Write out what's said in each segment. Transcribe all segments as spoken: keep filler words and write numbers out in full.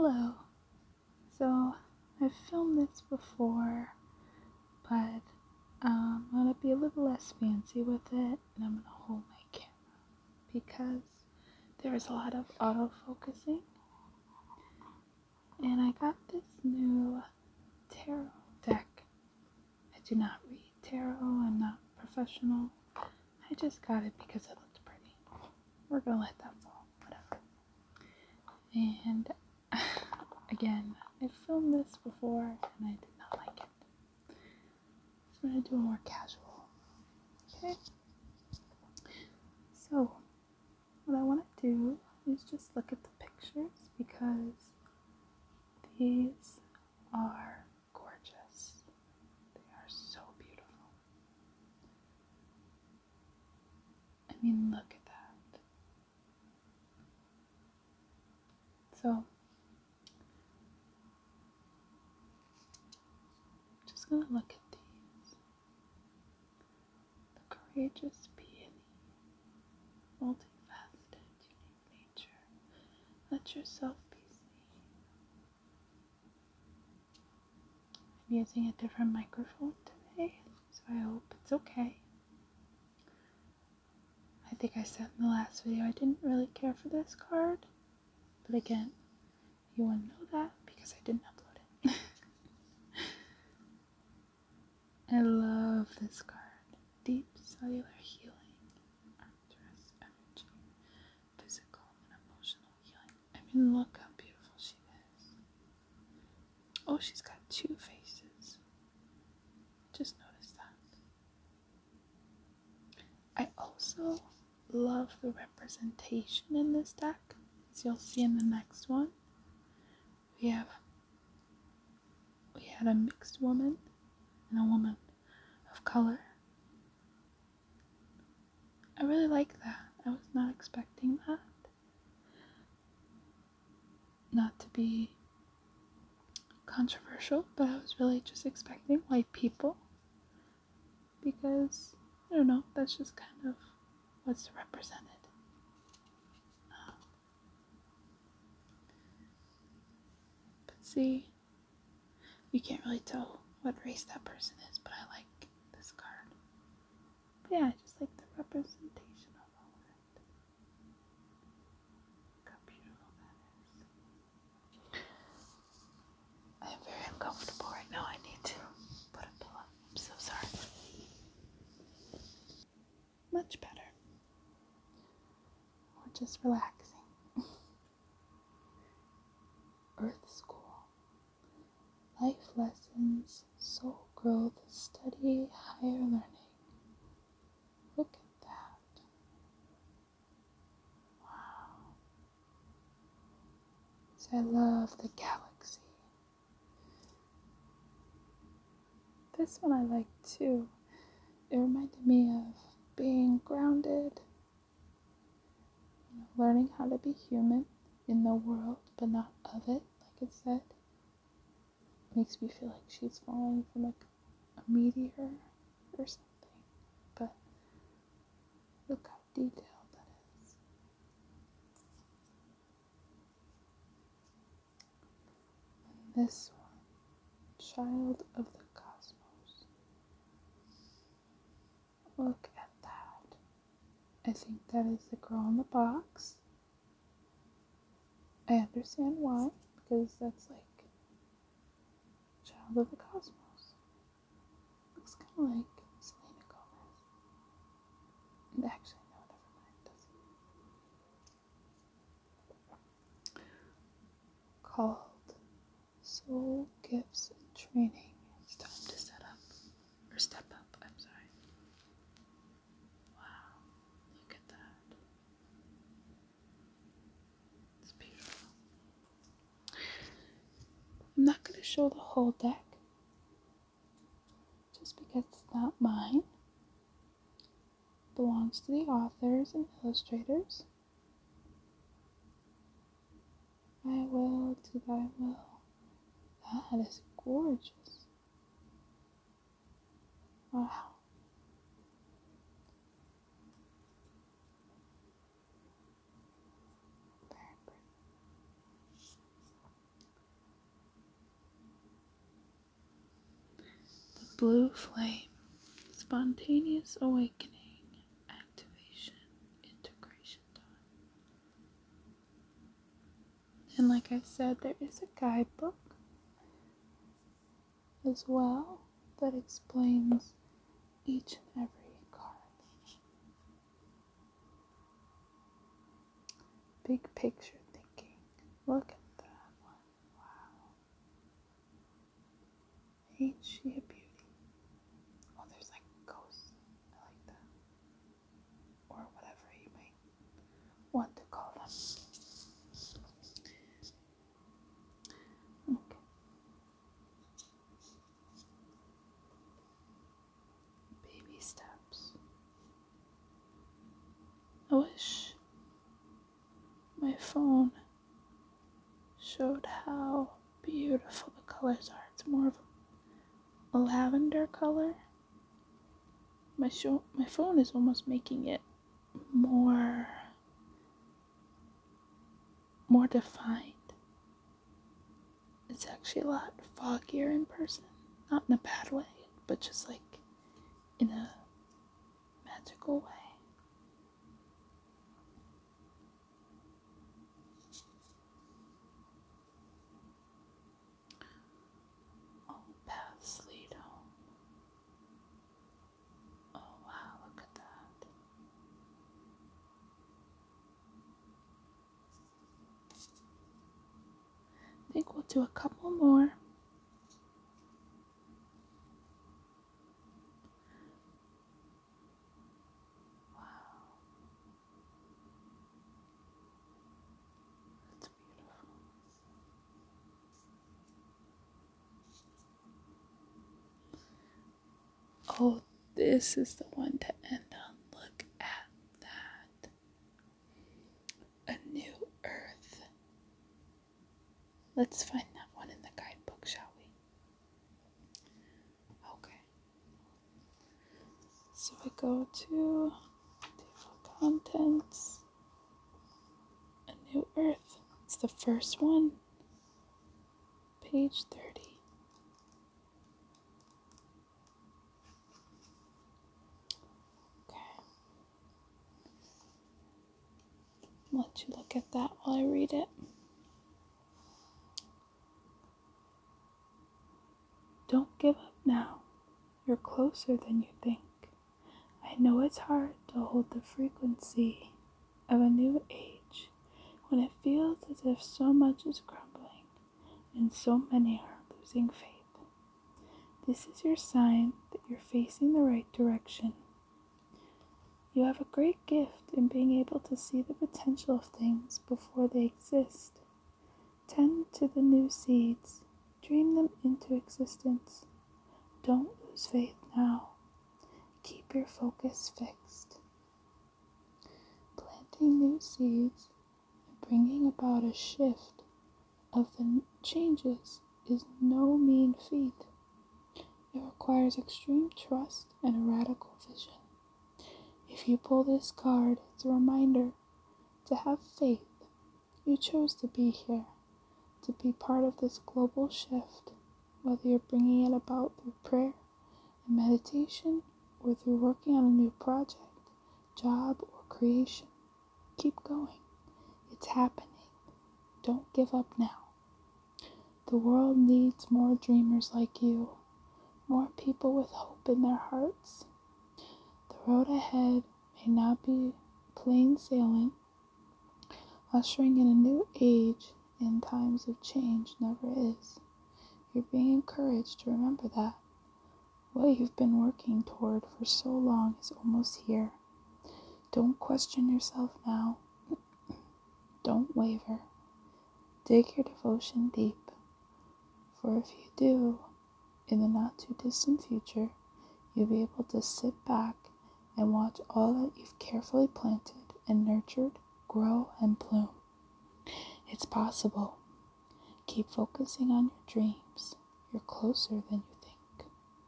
Hello. So I've filmed this before, but um, I'm gonna be a little less fancy with it, and I'm gonna hold my camera because there's a lot of auto-focusing. And I got this new tarot deck. I do not read tarot. I'm not professional. I just got it because it looked pretty. We're gonna let that fall. Whatever. And again, I filmed this before and I did not like it. So I'm going to do a more casual. Okay? So, what I want to do is just look at the pictures because these are gorgeous. They are so beautiful. I mean, look at that. So, just gonna look at these. The courageous being, multifaceted, unique nature. Let yourself be seen. I'm using a different microphone today, so I hope it's okay. I think I said in the last video I didn't really care for this card, but again, you wouldn't know that because I didn't upload it. I love this card. Deep cellular healing, arcturus energy, physical and emotional healing. I mean, look how beautiful she is. Oh, she's got two faces. Just noticed that. I also love the representation in this deck, as you'll see in the next one. We have we had a mixed woman and a woman of color. I really like that. I was not expecting that. Not to be controversial, but I was really just expecting white people because, I don't know, that's just kind of what's represented. Um, but see, you can't really tell what race that person is, but I like this card. But yeah, I just like the representation of all of it. Look how beautiful that is. I am very uncomfortable right now. I need to put a pillow. I'm so sorry. Much better. Or just relaxing. Earth School. Life lessons, soul growth, study, higher learning. Look at that. Wow. So I love the galaxy. This one I like too. It reminded me of being grounded, you know, learning how to be human in the world, but not of it, like it said. Makes me feel like she's falling from like a meteor or something. But look how detailed that is. And this one, child of the cosmos. Look at that. I think that is the girl in the box. I understand why, because that's like child of the cosmos. Looks kind of like Selena Gomez. And actually, no, never mind, it doesn't. Called Soul Gifts and Training. It's time to set up, or step up, I'm sorry. Wow, look at that. It's beautiful. I'm not going to show the whole deck, just because it's not mine. It belongs to the authors and illustrators. I will to thy will. That is gorgeous. Wow. Very pretty. Blue flame, spontaneous awakening, activation, integration time. And like I said, there is a guidebook as well that explains each and every card. Big picture thinking. Look at that one. Wow. Ain't she a beauty? Oh, there's like ghosts. I like that. Or whatever you may want to call them. Okay. Baby steps. I wish my phone showed how beautiful the colors are. It's more of a lavender color. My show, my phone is almost making it more, more defined. It's actually a lot foggier in person. Not in a bad way, but just like in a magical way. All paths lead home. Oh wow, look at that. I think we'll do a couple more. Oh, this is the one to end on. Look at that. A new earth. Let's find that one in the guidebook, shall we? Okay. So we go to table contents. A new earth. It's the first one. Page thirty. Let you look at that while I read it. Don't give up now. You're closer than you think. I know it's hard to hold the frequency of a new age when it feels as if so much is crumbling and so many are losing faith. This is your sign that you're facing the right direction. You have a great gift in being able to see the potential of things before they exist. Tend to the new seeds. Dream them into existence. Don't lose faith now. Keep your focus fixed. Planting new seeds and bringing about a shift of the changes is no mean feat. It requires extreme trust and a radical vision. If you pull this card, it's a reminder to have faith. You chose to be here, to be part of this global shift, whether you're bringing it about through prayer and meditation or through working on a new project, job, or creation. Keep going. It's happening. Don't give up now. The world needs more dreamers like you, more people with hope in their hearts. The road ahead may not be plain sailing. Ushering in a new age in times of change never is. You're being encouraged to remember that. What you've been working toward for so long is almost here. Don't question yourself now. Don't waver. Dig your devotion deep. For if you do, in the not too distant future, you'll be able to sit back and watch all that you've carefully planted and nurtured grow and bloom. It's possible. Keep focusing on your dreams. You're closer than you think.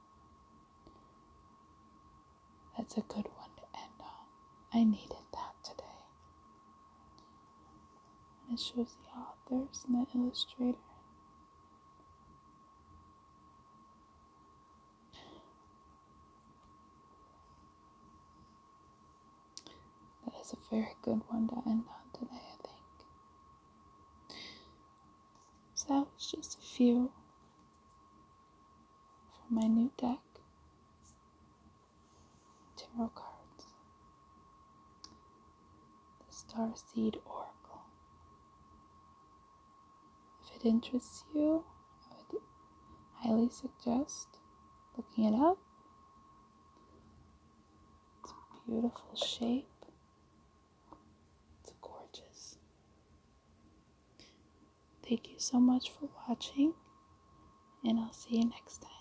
That's a good one to end on. I needed that today. And it shows the authors and the illustrator. very good one to end on today, I think. So that was just a few from my new deck. Tarot cards. The Starseed Oracle. If it interests you, I would highly suggest looking it up. It's a beautiful shape. It's gorgeous. Thank you so much for watching, and I'll see you next time.